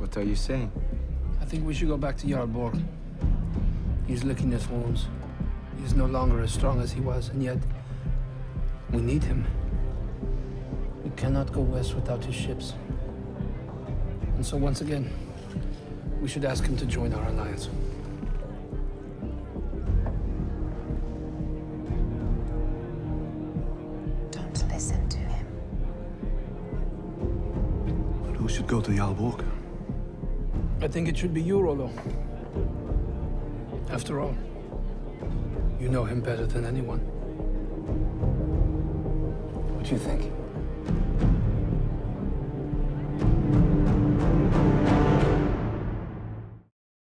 What are you saying? I think we should go back to Jarl Borg. He's licking his wounds. He's no longer as strong as he was, and yet we need him. We cannot go west without his ships. And so once again, we should ask him to join our alliance. Don't listen to him. But who should go to Jarl Borg? I think it should be you, Rollo. After all, you know him better than anyone. What do you think?